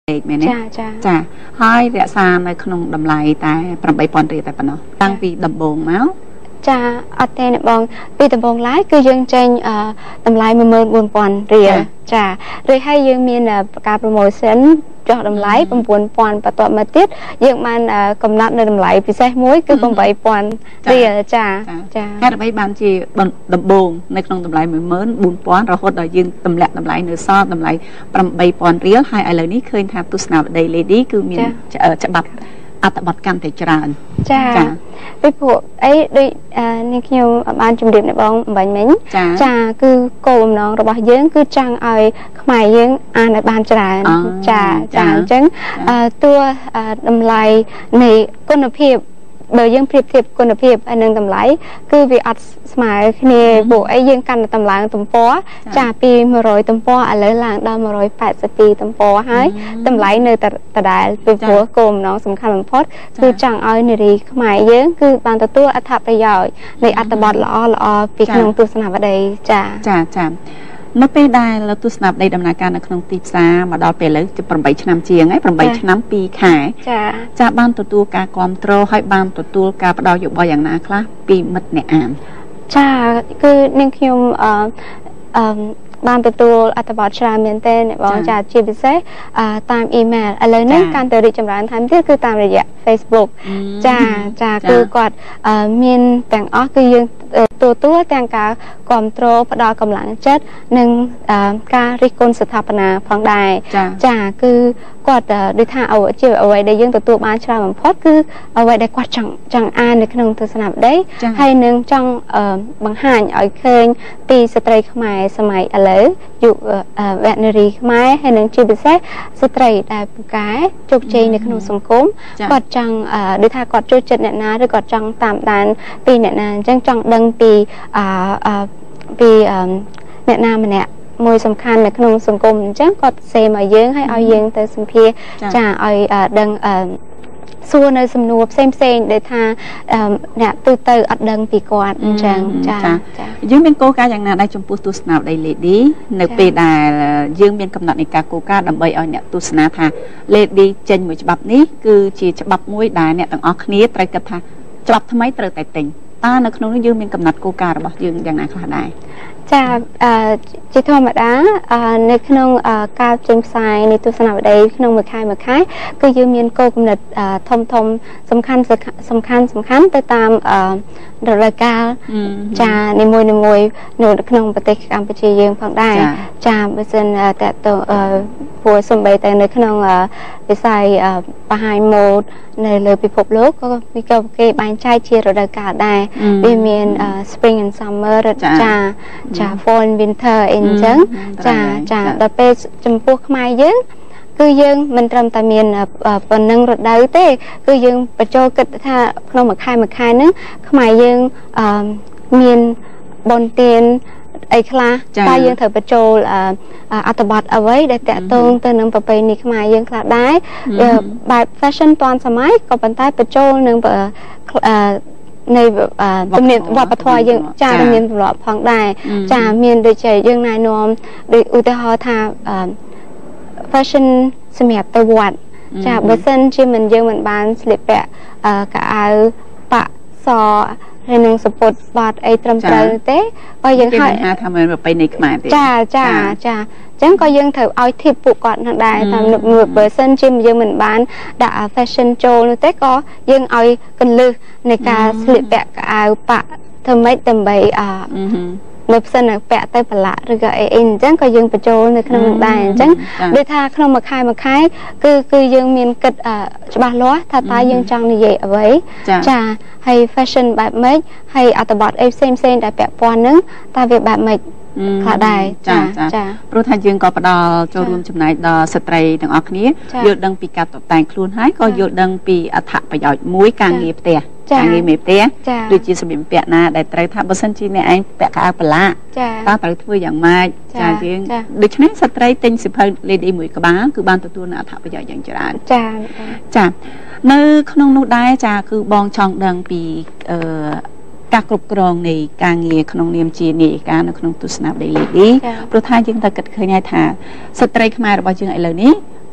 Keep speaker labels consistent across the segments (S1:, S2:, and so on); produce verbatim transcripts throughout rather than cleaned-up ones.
S1: មែនទេចាចាហើយរក្សានៅក្នុងតម្លៃតែeight thousandរៀលតែប៉ុណ្ណោះតាំងពីដំបូងមកចាអត់ទេបងពីដំបូងឡើយគឺយើងចេញតម្លៃone four thousandរៀលចាឬហើយយើងមានការ promotion ចុះតម្លៃnine thousand បន្ទាប់មកទៀតយើងបានកំណត់នៅតម្លៃពិសេសមួយគឺeight thousandរៀលចាចាហេតុអ្វីបានជាដំបូងនៅក្នុងតម្លៃone four thousandរហូតដល់យើងទម្លាក់តម្លៃនៅសល់តម្លៃeight thousandរៀលហើយឥឡូវនេះឃើញថាទស្សនាវដ្តី Lady គឺមានច្បាប់អត្ថបទកាន់តែច្រើនចាពីព្រោះអីដូចនេះខ្ញុំបានជម្រាបនៅបងអំបញ្ញមិញចាគឺគោលបំណងរបស់យើងគឺចង់ឲ្យខ្មែរយើងអានឲ្យបានច្រើនចាចាអញ្ចឹងតួតម្លៃនៃគុណភាពបើយើងប្រៀបធៀបគុណភាពហើយនឹងតម្លៃគឺវាអត់ស្មើគ្នាព្រោះអីយើងកាន់តែតម្លើងទំព័រចាពីone hundredទំព័រឥឡូវឡើងដល់one hundred eighty-twoទំព័រហើយតម្លៃនៅតែដដែលពីព្រោះគោលបំណងសំខាន់បំផុតគឺចង់ឲ្យនារីខ្មែរយើងគឺបានទទួលអត្ថប្រយោជន៍នៃអត្ថបទល្អល្អពីក្នុងទស្សនវិស័យចាចាចានៅពេលដែលលើទស្សនវិស័យដំណើរការនៅក្នុងទីផ្សារមកដល់ពេលឥឡូវeightឆ្នាំជាងហើយeightឆ្នាំtwoខែចាចាបានទទួលការគ្រប់គ្រងហើយបានទទួលការផ្ដល់យោបល់យ៉ាងណាខ្លះពីមិត្តអ្នកអានចាគឺនាងខ្ញុំអឺអឺបានទទួលអត្ថបទច្រើនមែនទែនបងចាជាពិសេសតាមអ៊ីមែលឥឡូវនេះកាន់តែរីកចម្រើនថែមទៀតគឺតាមរយៈ Facebook ចាចាគឺគាត់មានទាំងអស់គឺយើងទទួលទាំងការគ្រប់គ្រងផ្ដល់កម្លាំងចិត្តនិងការរិះគន់ស្ថាបនាផងដែរចាគឺគាត់ដូចថាជាអ្វីដែលយើងទទួលបានច្រើនបំផុតគឺអ្វីដែលគាត់ចង់ចង់អាននៅក្នុងទស្សនវិស័យហើយនឹងចង់បង្ហាញឲ្យឃើញពីស្ត្រីខ្មែរសម័យឥឡូវយុវនារីខ្មែរហើយនឹងជាពិសេសស្ត្រីដែលពូកែជោគជ័យនៅក្នុងសង្គមគាត់ចង់ដូចថាគាត់ចូលចិត្តអ្នកណាឬគាត់ចង់តាមដានពីអ្នកណាអញ្ចឹងចង់ដឹងពីអឺពីអ្នកណាម្នាក់មួយសំខាន់នៅក្នុងសង្គមអញ្ចឹងគាត់សេមកយើងហើយឲ្យយើងទៅសម្ភាសចាឲ្យដឹងសួរនៅសំណួរផ្សេងផ្សេងដែលថាអ្នកទូទៅអត់ដឹងពីគាត់អញ្ចឹងចាយើងមានគោលការណ៍យ៉ាងណាដែរចំពោះទស្សនវិស័យ Lady នៅពេលដែលយើងមានកំណត់នៃការគោលការណ៍ដើម្បីឲ្យអ្នកទស្សនាថា Lady ចេញមួយច្បាប់នេះគឺជាច្បាប់មួយដែលអ្នកទាំងអស់គ្នាត្រូវគិតថាច្បាប់ថ្មីត្រូវតែទិញតើនៅក្នុងនេះយើងមានកំណត់គោលការណ៍របស់យើងយ៉ាងណាខ្លះដែរចាជាធម្មតានៅក្នុងការចេញផ្សាយនៃទស្សនវិស័យក្នុងមួយខែមួយខែគឺយើងមានគោលគំនិតធំធំសំខាន់សំខាន់សំខាន់ទៅតាមរដូវកាលចានីមួយនីមួយនៅក្នុងប្រទេសកម្ពុជាយើងផងដែរចាបើសិនតើតព្រោះសំបីតែនៅក្នុងវិស័យបង្ហាញម៉ូដនៅលើពិភពលោកក៏វាក៏គេបែងចែកជារដូវកាលដែរវាមាន spring and summer ចាចា fall and winter អីអញ្ចឹងចាចាដល់ពេលចំពោះខ្មែរយើងគឺយើងមិនត្រឹមតែមានប៉ុណ្ណឹងរដូវទេគឺយើងបញ្ចូលគិតថាក្នុងមួយខែមួយខែហ្នឹងខ្មែរយើងមានបុណ្យទានអីខ្លះតើយើងត្រូវបញ្ចូលអត្ថបទអ្វីដែលតាក់ទងទៅនឹងប្រពៃណីខ្មែរយើងខ្លះដែរបែប fashion ទាន់សម័យក៏ប៉ុន្តែបញ្ចូលនឹងនៃទំនៀមវប្បធម៌យើងចាទំនៀមទម្លាប់ផងដែរចាមានដូចជាយើងណែនាំដូចឧទាហរណ៍ថា fashion សម្រាប់ទៅវត្តចាបើសិនជាមិនយើងមិនបានស្លៀកពាក់កៅអៅប៉ាក់សហើយនឹងសពុតបាត់អីត្រឹមត្រូវទេបើយើងហៅថាមិនប្រពៃណីខ្មែរទេចាចាចាអញ្ចឹងក៏យើងត្រូវឲ្យធៀបពួកគាត់នឹងដែរតាមបើសិនជាយើងមិនបានដាក់ fashion ចូលនោះទេក៏យើងឲ្យកន្លឹះនៃការស្លៀកពាក់កៅអៅប៉ាក់ធ្វើម៉េចដើម្បីអឺនៅផ្សិនពាក់ទៅប្រឡាក់ឬក៏អីអញ្ចឹងក៏យើងបញ្ចូលនៅក្នុងនឹងដែរអញ្ចឹងដូចថាក្នុងមួយខែមួយខែគឺគឺយើងមានគិតច្បាស់លាស់ថាតើយើងចង់និយាយអ្វីចាហើយ fashion បែបម៉េចហើយអត្ថបទអីផ្សេងផ្សេងដែលពាក់ព័ន្ធនឹងតើវាបែបម៉េចខ្លះដែរចាចាព្រោះថាយើងក៏ផ្ដល់ចូលរួមចំណែកដល់ស្ត្រីទាំងអស់គ្នាយល់ដឹងពីការតុបតែងខ្លួនហើយក៏យល់ដឹងពីអត្ថប្រយោជន៍មួយការងារផ្ទះការងារមេផ្ទះដូចជាសម្ភារៈពាក់ណាដែលត្រូវថាបើសិនជាអ្នកឯងពាក់កៅអៅប្រឡាក់តើត្រូវធ្វើយ៉ាងម៉េចចាយើងដូច្នេះស្ត្រីទិញសិភៅ Lady មួយក្បាលគឺបានទទួលនូវអត្ថប្រយោជន៍យ៉ាងច្រើនចាចានៅក្នុងនោះដែរចាគឺបងចង់ដឹងពីអឺការគ្រប់គ្រងនៃការងារក្នុងនាមជានាយិកានៅក្នុងទស្សនវិស័យ Lady ព្រោះថាយើងត្រូវគិតឃើញហើយថាស្ត្រីខ្មែររបស់យើងឥឡូវនេះ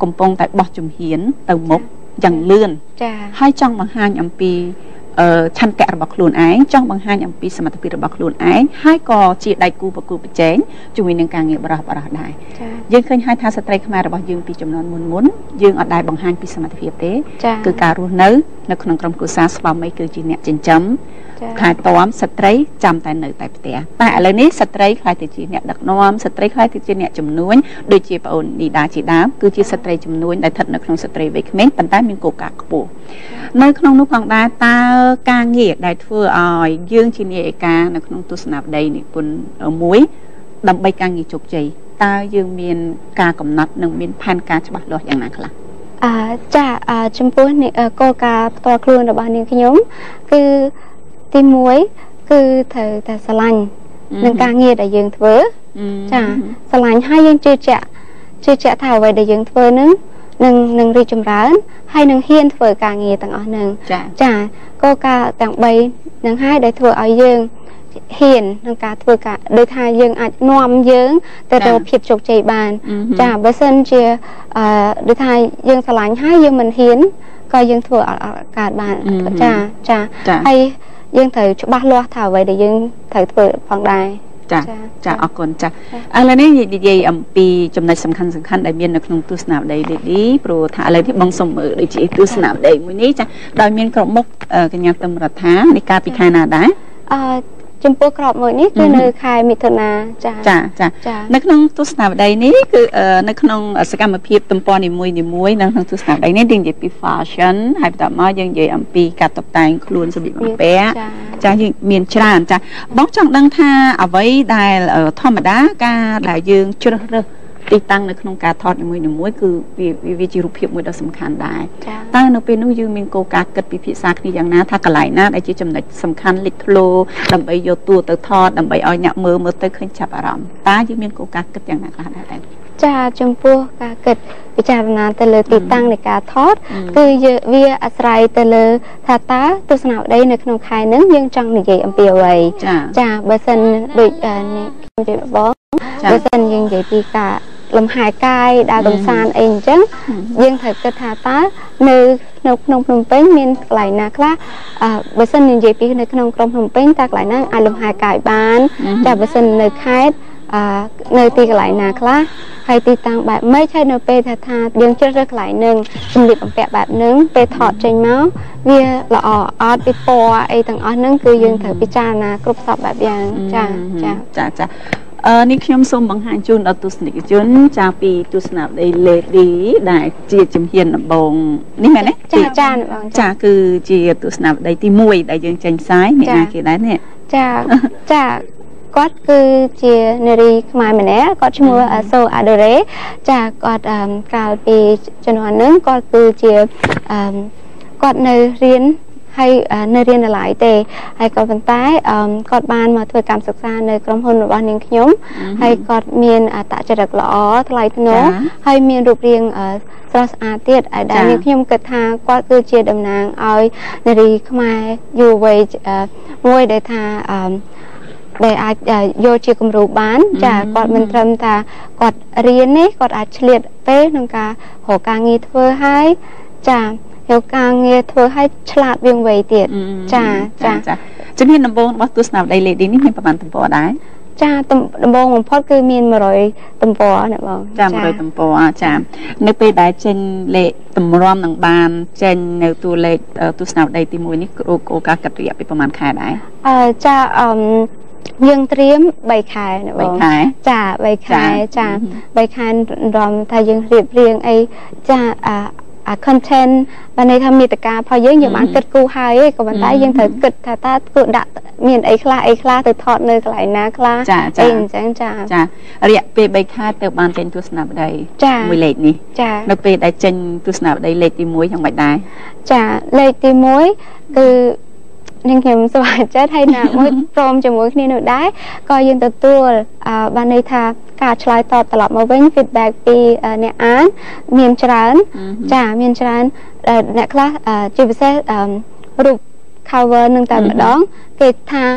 S1: កំពុងតែបោះជំហានទៅមុខយ៉ាងលឿនហើយចង់បង្ហាញអំពីឆន្ទៈរបស់ខ្លួនឯងចង់បង្ហាញអំពីសមត្ថភាពរបស់ខ្លួនឯងហើយក៏ជាដៃគូប្រកួតប្រជែងជាមួយនឹងការងារបរិះបរិះដែរយើងឃើញហើយថាស្ត្រីខ្មែររបស់យើងពីចំនួនមុនមុនយើងអត់ដែលបង្ហាញពីសមត្ថភាពទេគឺការរស់នៅនៅក្នុងក្រុមគ្រួសារស្វាមីគឺជាអ្នកចិញ្ចឹមថែទាំស្ត្រីចាំតែនៅតែផ្ទះតែឥឡូវនេះស្ត្រីខ្លាយទៅជាអ្នកដឹកនាំស្ត្រីខ្លាយទៅជាអ្នកជំនួញដូចជាប្អូននីដាជាដើមគឺជាស្ត្រីជំនួញដែលស្ថិតនៅក្នុងស្ត្រីវ័យក្មេងប៉ុន្តែមានគោលការណ៍ខ្ពស់នៅក្នុងនោះផងដែរតើការងារដែលធ្វើឲ្យយើងជានាយិកានៅក្នុងទស្សនាវដ្តីនិពន្ធមួយដើម្បីការងារជោគជ័យតើយើងមានការកំណត់និងមានផែនការច្បាស់លាស់យ៉ាងណាខ្លះអឺចាចំពោះគោលការណ៍ផ្ទាល់ខ្លួនរបស់នាងខ្ញុំគឺទីមួយគឺត្រូវតែស្រឡាញ់នឹងការងារដែលយើងធ្វើចាស្រឡាញ់ហើយយើងជឿជាក់ជឿជាក់ថាអ្វីដែលយើងធ្វើនឹងនឹងនឹងរីកចម្រើនហើយនឹងហ៊ានធ្វើការងារទាំងអស់នឹងចាគោលការណ៍ទាំងបីនឹងហើយដែលធ្វើឲ្យយើងហ៊ានក្នុងការធ្វើការដោយថាយើងអាចនាំយើងទៅរកភាពជោគជ័យបានចាបើសិនជាអឺដោយថាយើងស្រឡាញ់ហើយយើងមិនហ៊ានក៏យើងធ្វើអត់កើតបានចាចាហើយយើងត្រូវច្បាស់លាស់ថាអ្វីដែលយើងត្រូវធ្វើផងដែរចាចាអរគុណចាឥឡូវនេះនិយាយអំពីចំណុចសំខាន់សំខាន់ដែលមាននៅក្នុងទស្សនាវដ្តីលេឌីព្រោះថាឥឡូវនេះបងសុំមើលដូចជាទស្សនាវដ្តីមួយនេះចាដោយមានក្រុមមុខកញ្ញាទឹមរដ្ឋានៃការពីខែណាដែរអឺចំពោះក្របមួយនេះគឺនៅខែមិថុនាចាចាចានៅក្នុងទស្សនាវដ្តីនេះគឺនៅក្នុងសកម្មភាពទំព័រនីមួយនីមួយនៅក្នុងទស្សនាវដ្តីនេះយើងនិយាយពី fashion ហើយបន្តមកយើងនិយាយអំពីការតុបតែងខ្លួនសម្លៀកបំពាក់ចាយើងមានច្រើនចាបងចង់ដឹងថាអ្វីដែលធម្មតាការដែលយើងជ្រើសរើសទីតាំងនៅក្នុងការថតនីមួយៗគឺវាវាជារូបភាពមួយដ៏សំខាន់ដែរតើនៅពេលនោះយើងមានគោលការណ៍គិតពិភាក្សាគ្នាយ៉ាងណាថាកន្លែងណាដែលជាចំណុចសំខាន់លេចធ្លោដើម្បីយកតួទៅថតដើម្បីឲ្យអ្នកមើលមើលទៅឃើញចាប់អារម្មណ៍តើយើងមានគោលការណ៍គិតយ៉ាងណាខ្លះដែរចាចំពោះការគិតពិចារណាទៅលើទីតាំងនៃការថតគឺវាអាស្រ័យទៅលើថាតើទស្សនាវដ្តីនៅក្នុងខែហ្នឹងយើងចង់និយាយអំពីអ្វីចាបើសិនដូចខ្ញុំជម្រាបបងបើសិនយើងនិយាយពីការលំហែកាយដើរកំសាន្តអីអញ្ចឹងយើងត្រូវគិតថាតើនៅនៅក្នុងភ្នំពេញមានកន្លែងណាខ្លះបើសិននិយាយពីនៅក្នុងក្រុងភ្នំពេញតើកន្លែងណាអាចលំហែកាយបានចាបើសិននៅខេត្តនៅទីកន្លែងណាខ្លះហើយទីតាំងបែបម៉េចហើយនៅពេលថាថាយើងជ្រើសរើសកន្លែងនឹងសម្លៀកបំពាក់បែបហ្នឹងពេលថតចេញមកវាល្អអត់ពីពណ៌អីទាំងអស់ហ្នឹងគឺយើងត្រូវពិចារណាគ្រប់សពបែបយ៉ាងចាចាចាចាអឺនេះខ្ញុំសូមបង្ហាញជូនដល់ទស្សនិកជនចាពីទស្សនាវដ្តី Lady ដែលជាជំហានដំបូងនេះមែនទេចាចាបងចាគឺជាទស្សនាវដ្តីទីមួយដែលយើងចេញផ្សាយអ្នកណាគេដែរនេះចាចាគាត់គឺជានារីខ្មែរម្នាក់គាត់ឈ្មោះសូអាដូរ៉េចាគាត់កាលពីជំនាន់ហ្នឹងគាត់គឺជាគាត់នៅរៀនហើយនៅរៀននៅឡើយទេហើយក៏ប៉ុន្តែគាត់បានមកធ្វើកម្មសិក្សានៅក្រុមហ៊ុនរបស់នាងខ្ញុំហើយគាត់មានអត្តចរិតល្អថ្លៃថ្នូរហើយមានរូបរាងស្រស់ស្អាតទៀតហើយដែលនាងខ្ញុំគិតថាគាត់គឺជាតំណាងឲ្យនារីខ្មែរយុវវ័យមួយដែលថាដែលអាចយកជាគំរូបានចាគាត់មិនត្រឹមថាគាត់រៀននេះគាត់អាចឆ្លៀតពេលក្នុងការរកការងារធ្វើហើយចាយកការងារធ្វើឲ្យឆ្លាតវាងវៃទៀតចាចាចាជំនាញដំបូងរបស់ទស្សនាវដ្តី Lady នេះមានប្រហែលទំព័រដែរចាដំបូងបំផុតគឺមាន100ទំព័រណាបងចា100ទំព័រចានៅពេលដែលចេញលេខតម្រាំនឹងបានចេញនៅតួលេខទស្សនាវដ្តីទីមួយនេះគោលការណ៍កាត់រយៈពេលប្រហែលខែដែរអឺចាអឺយើងត្រៀម3ខែណាបង3ខែចា3ខែចា3ខែរំថាយើងរៀបរៀងអីចាអាអា content បានន័យថាមេតិការបស់យើងយើងបានគិតគូរហើយឯងក៏ប៉ុន្តែយើងត្រូវគិតថាតើធ្វើដាក់មានអីខ្លះអីខ្លះទៅថតនៅកន្លែងណាខ្លះអីអញ្ចឹងចាចារយៈពេល3ខែទៅបានចេញទស្សនាវដ្តីមួយលេខនេះចានៅពេលដែលចេញទស្សនាវដ្តីលេខទីមួយយ៉ាងម៉េចដែរចាលេខទីមួយគឺនាងខ្ញុំសប្បាយចិត្តហើយណាមួយព្រមជាមួយគ្នានោះដែរក៏យើងទទួលបានន័យថាការឆ្លើយតបត្រឡប់មកវិញ feedback ពីអ្នកអានមានច្រើនចាមានច្រើនអ្នកខ្លះជាពិសេសរូប cover នឹងតែម្ដងគេថា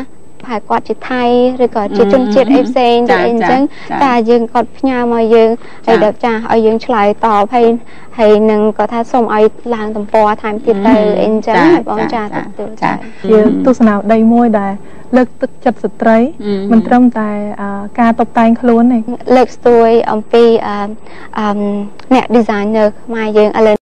S1: ហើយគាត់ជាថៃឬក៏ជាជនជាតិអីផ្សេងទៅអីអញ្ចឹងតែយើងគាត់ផ្ញើមកយើងហើយដល់ចាស់ឲ្យយើងឆ្លើយតបហើយហើយនឹងគាត់ថាសូមឲ្យឡើងទំព័រថែមទៀតទៅអីអញ្ចឹងបងចាទទួលចា
S2: ជាទស្សនាវដ្តីមួយដែលលើកទឹកចិត្តស្ត្រីមិនត្រឹមតែការតុបតែងខ្លួនទេ
S1: លើកស្ទួយអំពីអ្នក designer ខ្មែរយើងឥឡូវ